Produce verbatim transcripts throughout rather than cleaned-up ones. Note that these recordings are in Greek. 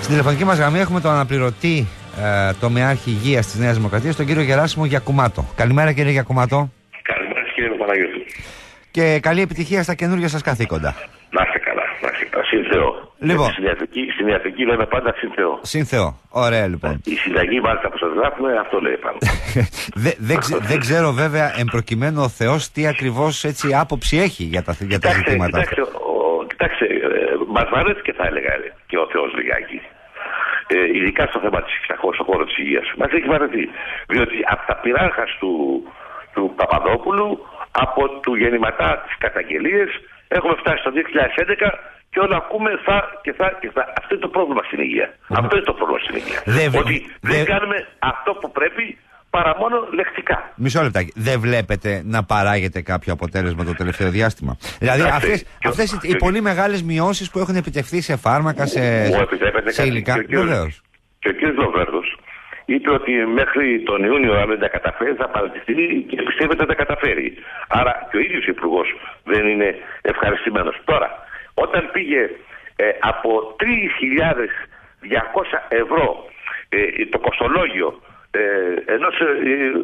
Στην τηλεφωνική μας γραμμή έχουμε τον αναπληρωτή ε, τομεάρχη υγείας της Νέας Δημοκρατίας, τον κύριο Γεράσιμο Γιακουμάτο. Καλημέρα, κύριε Γιακουμάτο. Καλημέρα, κύριε Παναγιώτη. Και καλή επιτυχία στα καινούργια σας καθήκοντα. Να είστε καλά, να είστε καλά. Συν Θεό. Λοιπόν. Στην ιατρική λέμε πάντα συν Θεό. Συν Θεό. Ωραία, λοιπόν. Η συνταγή, μάλιστα, που σας γράφουμε, αυτό λέει πάνω. δεν δε, δεν ξέρω βέβαια εμπροκειμένου ο Θεός τι ακριβώς έτσι άποψη έχει για τα, για τα ζητήματα. Κοιτάξτε, ο, κοιτάξτε ε, μας βαρέθηκε, θα έλεγα, και ο Θεός λιγάκι. Ε, ειδικά στο θέμα της στον χώρο της υγείας. Μας έχει βαρεθεί. Διότι από τα πειράρχας του, του Παπαδόπουλου, από του γεννηματά τις καταγγελίες, έχουμε φτάσει το δύο χιλιάδες έντεκα και όλα ακούμε θα και θα και θα. Αυτό είναι το πρόβλημα στην υγεία. Mm-hmm. Αυτό είναι το πρόβλημα στην υγεία. Δε, Ότι δε... δεν κάνουμε αυτό που πρέπει παρά μόνο λεκτικά. Μισό λεπτάκι. Δεν βλέπετε να παράγεται κάποιο αποτέλεσμα το τελευταίο διάστημα? Δηλαδή αυτές, και, αυτές και, οι και, πολύ μεγάλες μειώσεις που έχουν επιτευχθεί σε φάρμακα, σε, σε υλικά. Βεβαίως. Και ο κ. Λοβέρδος είπε ότι μέχρι τον Ιούνιο, αν δεν τα καταφέρει, θα παρατηθεί και πιστεύετε ότι τα καταφέρει. Άρα και ο ίδιος υπουργός δεν είναι ευχαριστημένος. Τώρα, όταν πήγε ε, από τρεις χιλιάδες διακόσια ευρώ ε, το κοστολόγιο ε, ενός, ε,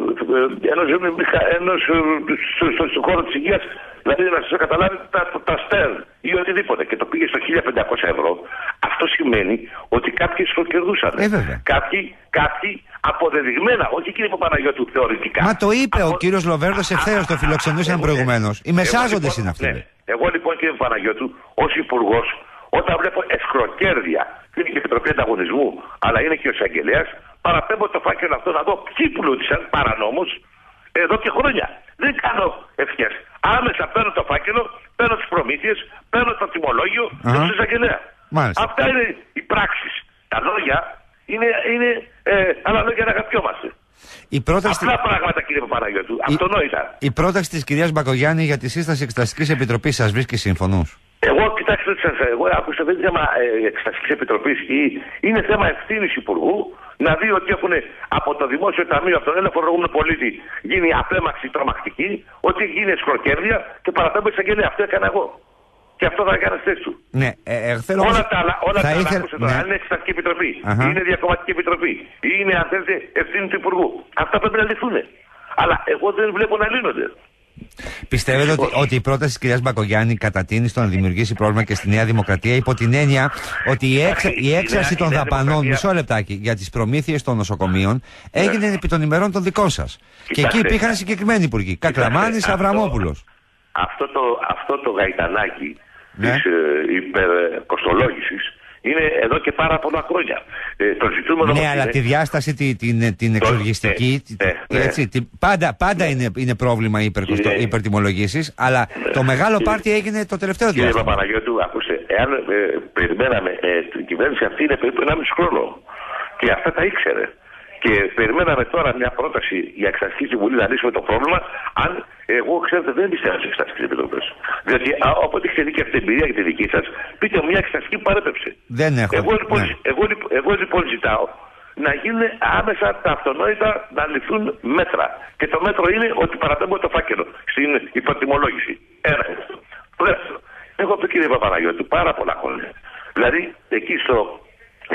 ενός, ενός στον στο χώρο της υγείας, δηλαδή να σας καταλάβει τα, τα στέρν ή οτιδήποτε, και το πήγε στο χίλια πεντακόσια ευρώ, αυτό σημαίνει ότι κάποιοι σφοκερδούσαν. Ε, κάποιοι, κάποιοι αποδεδειγμένα, όχι κύριε Παπαναγιώτου θεωρητικά. Μα το είπε από... ο κύριος Λοβέρδος ευθέως, το φιλοξενούσαν προηγουμένως. Οι μεσάζοντες είναι αυτοί. Ναι. Εγώ λοιπόν, κύριε Παπαναγιώτου, ως υπουργός, όταν βλέπω εσκροκέρδια, είναι και η Επιτροπή Ανταγωνισμού, αλλά είναι και ο εισαγγελέας, παραπέμπω το φάκελο αυτό να δω ποιοι πλούτησαν παρανόμως εδώ και χρόνια. Δεν κάνω ευχές. Άμεσα παίρνω το φάκελο, παίρνω τις προμήθειες, παίρνω το τιμολόγιο και του εισαγγελέα. Αυτά είναι οι πράξεις. Τα λόγια είναι, είναι ε, άλλα λόγια να αγαπιόμαστε. Η πρόταση... Απλά πράγματα, κύριε Παπαναγιώτου. Η... Αυτονόητα. Η πρόταση της κυρίας Μπακογιάννη για τη σύσταση Εξεταστικής Επιτροπής σας βρίσκει σύμφωνους? Εγώ, κοιτάξτε, εγώ άκουσα, δεν είναι θέμα ε, Εξεταστικής Επιτροπής. Είναι θέμα ευθύνης Υπουργού να δει ότι έχουν από το Δημόσιο Ταμείο, από τον ένα φορολογούμενο πολίτη, γίνει απέμαξη τρομακτική, ότι έχει γίνει εσκροκέρδια και παραπέμπω εισαγγελέα. Αυτό έκανα εγώ. Και αυτό θα έκανε θέση του. Ναι, ε, ε, θέλω όλα τα άλλα, όλα τα ήθελ... άκουσε τώρα. Ναι. Αν είναι Εξεταστική Επιτροπή, uh-huh. είναι Διακομματική Επιτροπή, ή είναι, αν θέλετε, ευθύνη του Υπουργού. Αυτά πρέπει να λυθούν. Αλλά εγώ δεν βλέπω να λύνονται. Πιστεύετε ότι, ότι η πρόταση της κυρίας Μπακογιάννη κατατείνει στο να δημιουργήσει πρόβλημα και στη Νέα Δημοκρατία, υπό την έννοια ότι η, έξα, η έξαρση των δαπανών, μισό λεπτάκι, για τις προμήθειες των νοσοκομείων έγινε επί των ημερών των δικών σας? Και εκεί υπήρχαν συγκεκριμένοι υπουργοί. Κακλαμάνης, Αβραμόπουλος. Αυτό το, αυτό το γαϊτανάκι ναι. της ε, υπερκοστολόγησης είναι εδώ και πάρα πολλά χρόνια. Ε, το ζητούμενο ναι, είναι... αλλά τη διάσταση, την, την, την εξοργιστική, ναι, ναι, ναι. έτσι, την, πάντα, πάντα ναι. είναι, είναι πρόβλημα οι υπερκοστο... ναι. υπερτιμολογήσεις, αλλά ναι. το μεγάλο ναι. πάρτι έγινε το τελευταίο κύριε διάστημα. Κύριε Παπαναγιώτου, ακούστε, εάν ε, περιμέναμε, ε, την κυβέρνηση αυτή είναι περίπου ενάμιση χρόνο και αυτά τα ήξερε. Και περιμέναμε τώρα μια πρόταση για Εξεταστική Συμβουλή να λύσουμε το πρόβλημα, αν εγώ, ξέρετε, δεν πιστεύω στις Εξεταστικές Επιτροπές. Διότι όποτε έχετε δει και αυτή την εμπειρία και τη δική σας, πείτε μου μια εξεταστική που παρέπεψε. Δεν έχω. Εγώ λοιπόν, ναι. εγώ, εγώ λοιπόν ζητάω να γίνουν άμεσα τα αυτονόητα να ληφθούν μέτρα. Και το μέτρο είναι ότι παραπέμπω το φάκελο στην υποτιμολόγηση. Ένα είναι αυτό. Το δεύτερο, έχω πει, κύριε Παπαναγιώτη, πάρα πολλά χρόνια. Δηλαδή, εκεί στο ε,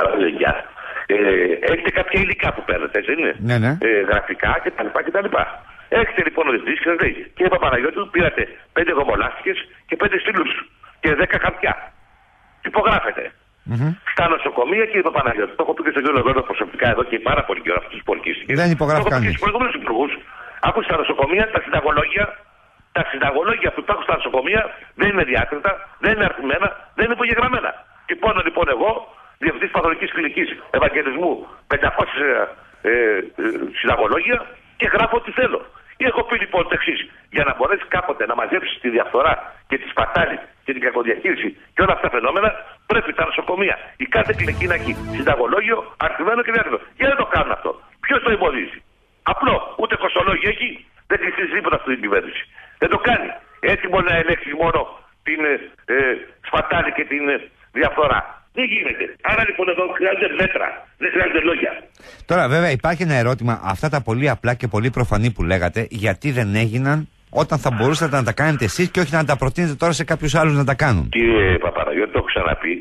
Ε, έχετε κάποια υλικά που παίρνετε, έτσι δεν είναι? Ναι, ναι. Ε, γραφικά κτλ. κτλ. Έχετε λοιπόν ο διευθυντής και σας λέει: κύριε Παπαναγιώτου, πήρατε πέντε γομολάστικες και πέντε στυλούς και δέκα χαρτιά. Υπογράφετε. Mm-hmm. Στα νοσοκομεία, κύριε Παπαναγιώτου, το έχω πει και στον κύριο Λοβέρδο προσωπικά εδώ και πάρα πολύ καιρό αυτούς τους πολκίστικες. Δεν υπογράφει κανείς. Στους προηγούμενους υπουργούς, άκουσα στα νοσοκομεία, τα συνταγολόγια, τα συνταγολόγια που υπάρχουν στα νοσοκομεία δεν είναι διάκριτα, δεν είναι αρθμένα, δεν είναι υπογεγραμμένα. Τυπώνω λοιπόν εγώ, Διευθυντής Παθολογικής Κλινικής Ευαγγελισμού, πεντακόσια ε, ε, συνταγολόγια και γράφω ό,τι θέλω. Και έχω πει λοιπόν το εξής: για να μπορέσει κάποτε να μαζέψει τη διαφθορά και τη σπατάλη και την κακοδιαχείριση και όλα αυτά τα φαινόμενα, πρέπει τα νοσοκομεία, η κάθε κλινική να έχει συνταγολόγιο, αρθμένο και διάκριτο. Και δεν το κάνουν αυτό. Ποιος το εμποδίζει? Απλό, ούτε κοστολόγιο έχει, δεν κλειστεί τίποτα αυτή την κυβέρνηση. Δεν το κάνει. Έτσι μπορεί να ελέγξει μόνο την ε, σπατάλη και την ε, διαφθορά. Δεν γίνεται. Άρα λοιπόν εδώ χρειάζονται μέτρα, δεν χρειάζονται λόγια. Τώρα βέβαια υπάρχει ένα ερώτημα, αυτά τα πολύ απλά και πολύ προφανή που λέγατε, γιατί δεν έγιναν όταν θα μπορούσατε να τα κάνετε εσείς και όχι να τα προτείνετε τώρα σε κάποιους άλλους να τα κάνουν? Κύριε Παπαναγιώτη, το έχω ξαναπεί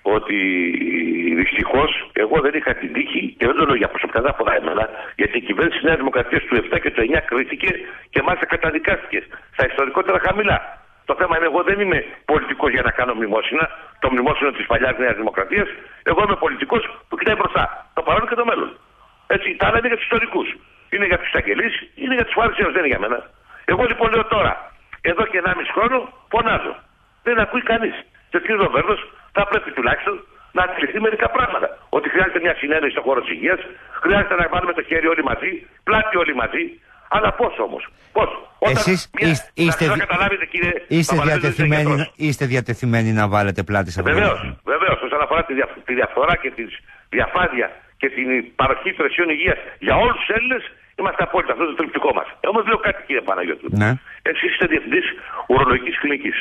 ότι δυστυχώς εγώ δεν είχα την τύχη, και δεν το λέω για προσωπικά, δεν αφορά εμένα, γιατί η κυβέρνηση της Νέας Δημοκρατίας του επτά και του εννιά κρίθηκε και μάλιστα καταδικάστηκε στα ιστορικότερα χαμηλά. Το θέμα είναι, εγώ δεν είμαι πολιτικός για να κάνω μνημόσυνα, το μνημόσυνο της παλιάς Νέας Δημοκρατίας. Εγώ είμαι πολιτικός που κοιτάει μπροστά, το παρόν και το μέλλον. Έτσι, τα άλλα είναι για τους ιστορικούς. Είναι για τους εισαγγελείς, είναι για τους φαρισαίους, δεν είναι για μένα. Εγώ λοιπόν λέω τώρα, εδώ και ενάμιση χρόνο φωνάζω. Δεν ακούει κανείς. Και ο κ. Λοβέρδος θα πρέπει τουλάχιστον να αντιληφθεί μερικά πράγματα. Ότι χρειάζεται μια συνένεση στον χώρο της υγείας, χρειάζεται να βάλουμε το χέρι όλοι μαζί, πλάτη όλοι μαζί. Αλλά πώς όμως, πώς. Εσείς μια... είστε, να καταλάβετε, κύριε, είστε, διατεθειμένοι, είστε διατεθειμένοι να βάλετε πλάτη σε αυτό. Βεβαίως, βεβαίως. Όσον αφορά τη, δια, τη διαφθορά και τη διαφάνεια και την παροχή υπηρεσιών υγείας για όλους τους Έλληνες, είμαστε απόλυτα. Αυτό είναι το τριπτικό μας. Όμως λέω κάτι, κύριε Παναγιώτου. Ναι. Εσείς είστε διευθυντής ουρολογικής κλινικής.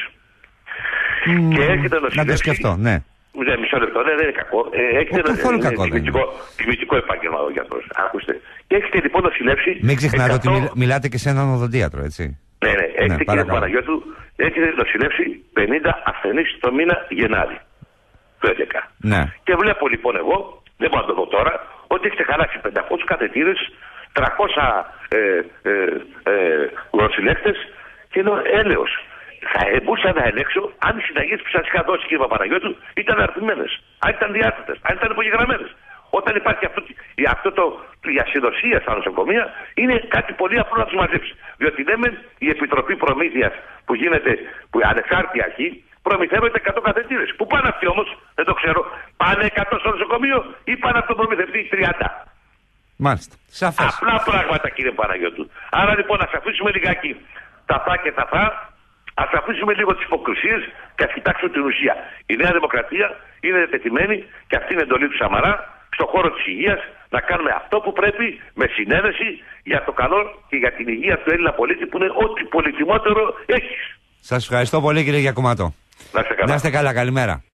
Mm, και έχετε νοσηλεύσει. Να το σκεφτώ, ναι. Ναι, μισό λεπτό, ναι, δεν είναι κακό. Ε, έχετε καθόλου ε, κακό, τιμητικό επάγγελμα ο γιατρός. Άκουστε. Και έχετε λοιπόν νοσηλεύσει. Μην ξεχνάτε εκατό... ότι μιλάτε και σε έναν οδοντίατρο, έτσι. Ναι, ναι, έχετε, ναι, κύριε Παναγιώτου, έχετε νοσηλεύσει πενήντα ασθενείς το μήνα Γενάρη του έντεκα. Ναι. Και βλέπω λοιπόν εγώ, δεν μπορώ να το δω τώρα, ότι έχετε χαλάσει πεντακόσιους κατετήρες, τριακόσια ε, ε, ε, νοσηλεύτες και ενώ έλεος. Θα μπορούσα να ελέγξω αν οι συνταγές που σας είχα δώσει, κύριε Παπαναγιώτου, ήταν αρθμένες, αν ήταν διάθετες, αν ήταν υπογεγραμμένες. Όταν υπάρχει αυτό, αυτό το, η ασυνδοσία στα νοσοκομεία, είναι κάτι πολύ απλό να τους μαζέψει. Διότι λέμε η Επιτροπή Προμήθειας που γίνεται, που είναι ανεξάρτητη αρχή, προμηθεύεται εκατό καθετήρες. Που πάνε αυτοί όμως, δεν το ξέρω, πάνε εκατό στο νοσοκομείο ή πάνε από τον προμηθευτή τριάντα. Μάλιστα. Σαφές. Απλά πράγματα, κύριε Παναγιώτου. Άρα λοιπόν, ας αφήσουμε λιγάκι τα φά και τα φά. Ας αφήσουμε λίγο τις υποκρισίες και ας κοιτάξουμε την ουσία. Η Νέα Δημοκρατία είναι διατεθειμένη, και αυτή είναι η εντολή του Σαμαρά, στον χώρο της υγείας να κάνουμε αυτό που πρέπει με συνένεση για το καλό και για την υγεία του Έλληνα πολίτη, που είναι ό,τι πολυτιμότερο έχεις. Σας ευχαριστώ πολύ, κύριε Γιακουμάτο. Να είστε καλά. Να είστε καλά, καλημέρα.